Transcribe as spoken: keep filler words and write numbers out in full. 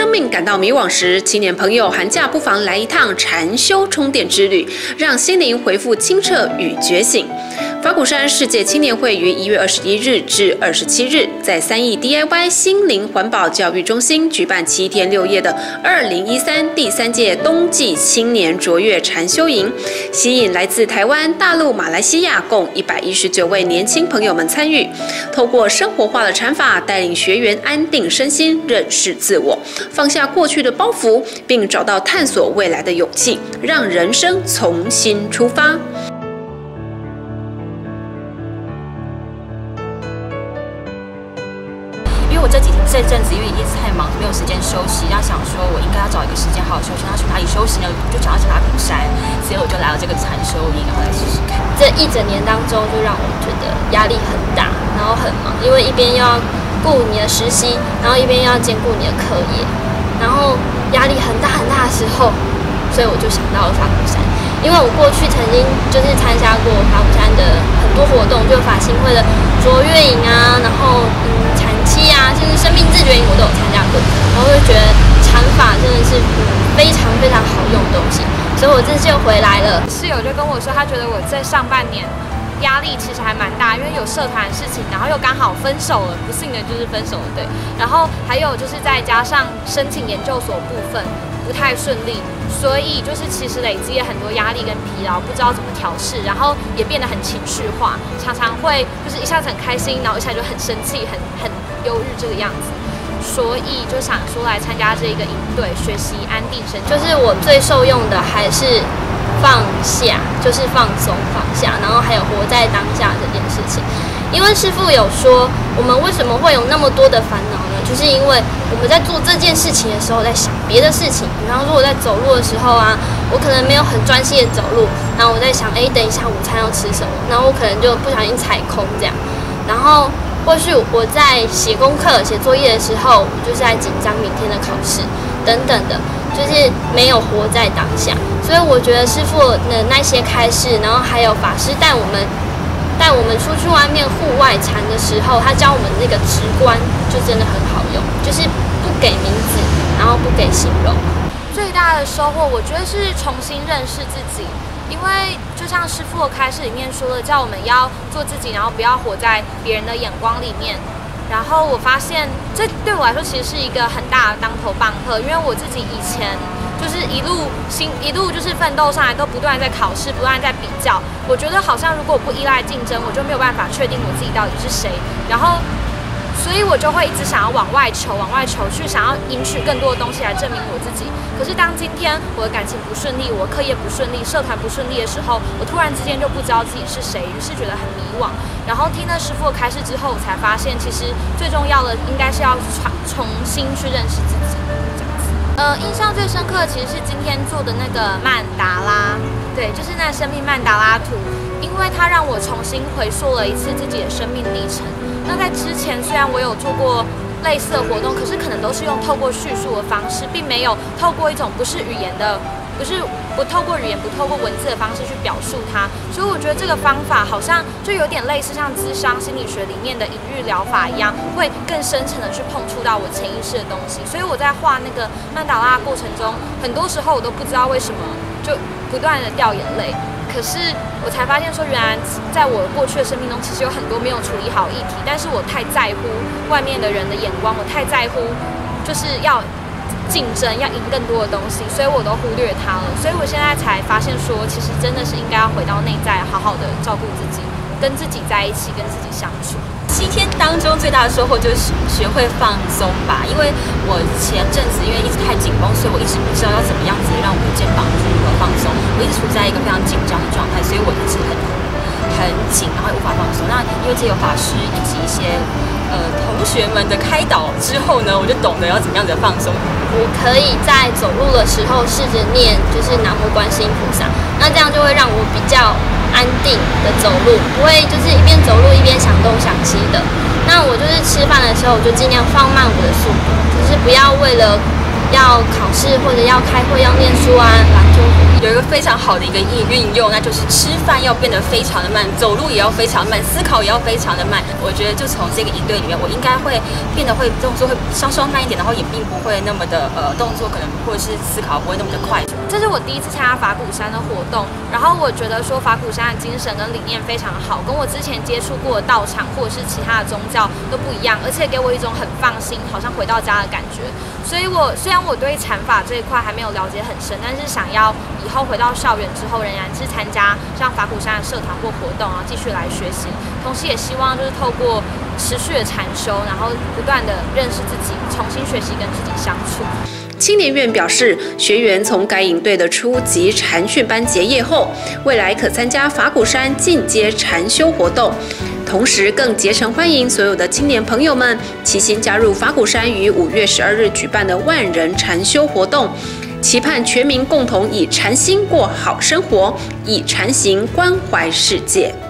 生命感到迷惘时，青年朋友寒假不妨来一趟禅修充电之旅，让心灵恢复清澈与觉醒。法鼓山世界青年会于一月二十一日至二十七日，在三义 D I Y 心灵环保教育中心举办七天六夜的二零一三第三届冬季青年卓越禅修营，吸引来自台湾、大陆、马来西亚共一百一十九位年轻朋友们参与，透过生活化的禅法，带领学员安定身心，认识自我，放下过去的包袱，并找到探索未来的勇气，让人生重新出发。 因为我这几天这阵子因为一直太忙，没有时间休息，要想说我应该要找一个时间好好休息。那去哪里休息呢？我就想要去法鼓山，所以我就来到这个禅修营，然后来试试看。 这一整年当中，就让我觉得压力很大，然后很忙，因为一边要顾你的实习，然后一边要兼顾你的课业，然后压力很大很大的时候，所以我就想到了法鼓山。因为我过去曾经就是参加过法鼓山的很多活动，就法兴会的卓越营啊，然后嗯禅期啊，甚至生命自觉营我都有参加过，然后就觉得禅法真的是嗯非常非常好用的东西，所以我这次就回来了。 室友就跟我说，他觉得我在上半年压力其实还蛮大，因为有社团的事情，然后又刚好分手了，不幸的就是分手了，对。然后还有就是再加上申请研究所部分不太顺利，所以就是其实累积了很多压力跟疲劳，不知道怎么调试，然后也变得很情绪化，常常会就是一下子很开心，然后一下就很生气，很很忧郁这个样子。所以就想说来参加这个营队，学习安定身心。 就是我最受用的还是放下，就是放松放下，然后还有活在当下这件事情。因为师父有说，我们为什么会有那么多的烦恼呢？就是因为我们在做这件事情的时候，在想别的事情。比方说我在走路的时候啊，我可能没有很专心的走路，然后我在想，哎，等一下午餐要吃什么，然后我可能就不小心踩空这样。然后或许我在写功课、写作业的时候，我就是在紧张明天的考试等等的，就是没有活在当下。所以我觉得师父的那些开示，然后还有法师带我们。带我们出去外面户外禅的时候，他教我们那个直观就真的很好用，就是不给名字，然后不给形容。 最大的收获，我觉得是重新认识自己，因为就像师父的开示里面说的，叫我们要做自己，然后不要活在别人的眼光里面。然后我发现，这对我来说其实是一个很大的当头棒喝，因为我自己以前。就是一路心一路就是奋斗上来，都不断在考试，不断在比较。我觉得好像如果我不依赖竞争，我就没有办法确定我自己到底是谁。然后，所以我就会一直想要往外求，往外求，去想要赢取更多的东西来证明我自己。可是当今天我的感情不顺利，我课业不顺利，社团不顺利的时候，我突然之间就不知道自己是谁，于是觉得很迷惘。然后听了师父的开示之后，我才发现其实最重要的应该是要重新去认识自己。呃，印象最深刻的其实是今天做的那个曼达拉，对，就是那生命曼达拉图，因为它让我重新回溯了一次自己的生命历程。那在之前虽然我有做过类似的活动，可是可能都是用透过叙述的方式，并没有透过一种不是语言的。不是不透过语言、不透过文字的方式去表述它，所以我觉得这个方法好像就有点类似像諮商心理学里面的隐喻疗法一样，会更深层的去碰触到我潜意识的东西。所以我在画那个曼达拉的过程中，很多时候我都不知道为什么就不断的掉眼泪。可是我才发现说，原来在我过去的生命中，其实有很多没有处理好议题，但是我太在乎外面的人的眼光，我太在乎就是要。竞争要赢更多的东西，所以我都忽略它了。所以我现在才发现说，其实真的是应该要回到内在，好好的照顾自己，跟自己在一起，跟自己相处。 七天当中最大的收获就是学会放松吧，因为我前阵子因为一直太紧绷，所以我一直不知道要怎么样子让我的肩膀去如何放松。我一直处在一个非常紧张的状态，所以我一直很很紧，然后无法放松。那因为这有法师以及一些呃同学们的开导之后呢，我就懂得要怎么样子的放松。 我可以在走路的时候试着念，就是南无观世音菩萨，那这样就会让我比较安定的走路，不会就是一边走路一边想东想西的。那我就是吃饭的时候，我就尽量放慢我的速度，就是不要为了要考试或者要开会要念书啊，然后就有一个非常好的一个运运用，那就是吃饭要变得非常的慢，走路也要非常慢，思考也要非常的慢。我觉得就从这个营队里面，我应该会变得会动作会稍稍慢一点，然后也并不会那么的呃动作可能或者是思考不会那么的快。 这是我第一次参加法鼓山的活动，然后我觉得说法鼓山的精神跟理念非常好，跟我之前接触过的道场或者是其他的宗教都不一样，而且给我一种很放心，好像回到家的感觉。所以我虽然我对禅法这一块还没有了解很深，但是想要以后回到校园之后，仍然是参加像法鼓山的社团或活动，然后继续来学习。同时也希望就是透过持续的禅修，然后不断的认识自己，重新学习跟自己相处。 青年院表示，学员从该营队的初级禅训班结业后，未来可参加法鼓山进阶禅修活动，同时更竭诚欢迎所有的青年朋友们齐心加入法鼓山于五月十二日举办的万人禅修活动，期盼全民共同以禅心过好生活，以禅行关怀世界。